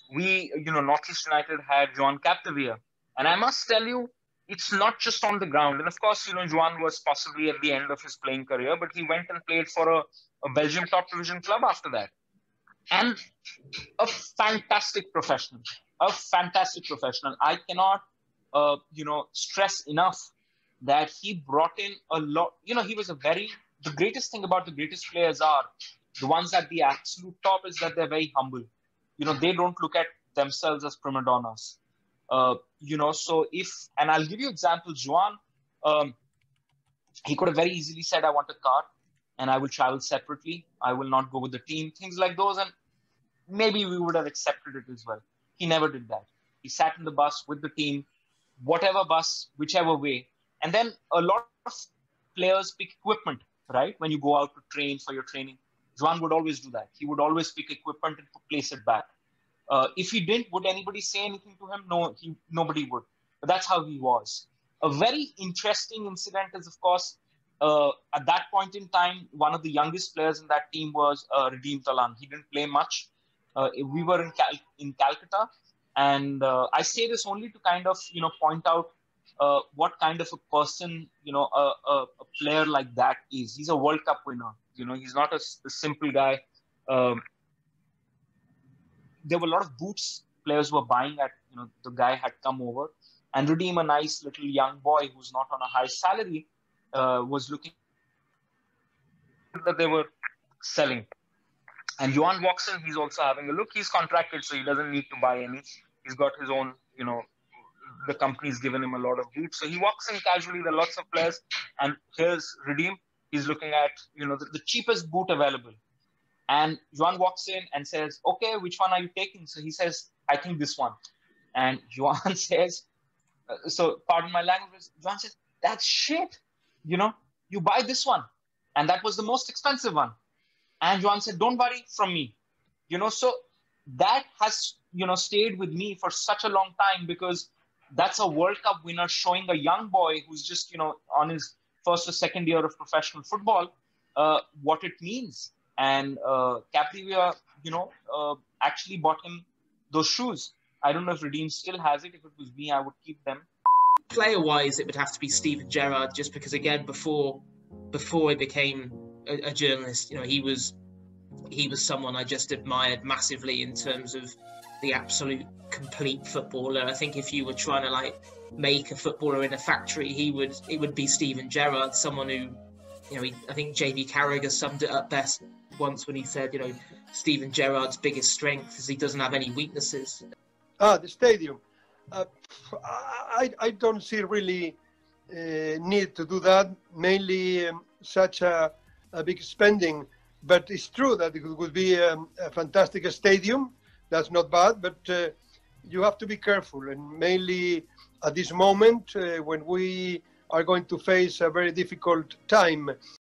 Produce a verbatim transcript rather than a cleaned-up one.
we, you know, Northeast United had Joan Capdevila. And I must tell you, it's not just on the ground. And of course, you know, Joan was possibly at the end of his playing career, but he went and played for a, a Belgium top division club after that. And a fantastic professional, a fantastic professional. I cannot, uh, you know, stress enough that he brought in a lot. You know, he was a very, the greatest thing about the greatest players are the ones at the absolute top is that they're very humble. You know, they don't look at themselves as prima donnas. Uh, you know, so if, and I'll give you examples, Joan, um, he could have very easily said, I want a car and I will travel separately. I will not go with the team, things like those. And maybe we would have accepted it as well. He never did that. He sat in the bus with the team, whatever bus, whichever way. And then a lot of players pick equipment, right? When you go out to train for your training, Joan would always do that. He would always pick equipment and place it back. Uh, if he didn't, would anybody say anything to him? No, he, nobody would. But that's how he was. A very interesting incident is, of course, uh, at that point in time, one of the youngest players in that team was uh, Radim Talan. He didn't play much. Uh, we were in, Cal- in Calcutta. And uh, I say this only to kind of, you know, point out uh, what kind of a person, you know, a, a, a player like that is. He's a World Cup winner. You know, he's not a, a simple guy. Um, there were a lot of boots players were buying at, you know, the guy had come over. And Radim, a nice little young boy who's not on a high salary, uh, was looking that they were selling. And Joan walks in, he's also having a look. He's contracted, so he doesn't need to buy any. He's got his own, you know, the company's given him a lot of boots. So he walks in casually, there are lots of players. And here's Radim. He's looking at, you know, the, the cheapest boot available. And Joan walks in and says, okay, which one are you taking? So he says, I think this one. And Joan says, uh, so pardon my language, Joan says, that's shit. You know, you buy this one. And that was the most expensive one. And Joan said, don't worry, from me. You know, so that has, you know, stayed with me for such a long time because that's a World Cup winner showing a young boy who's just, you know, on his first or second year of professional football, uh, what it means. And uh, Capdevila, you know, uh, actually bought him those shoes. I don't know if Radim still has it. If it was me, I would keep them. Player-wise, it would have to be Steven Gerrard, just because, again, before before he became a, a journalist, you know, he was he was someone I just admired massively in terms of the absolute complete footballer. I think if you were trying to like make a footballer in a factory, he would it would be Steven Gerrard, someone who, you know, he, I think Jamie Carragher summed it up best once when he said, you know, Steven Gerrard's biggest strength is he doesn't have any weaknesses. Ah, the stadium. Uh, I, I don't see really uh, need to do that, mainly um, such a, a big spending. But it's true that it would be um, a fantastic stadium. That's not bad, but uh, you have to be careful. And mainly at this moment, uh, when we are going to face a very difficult time.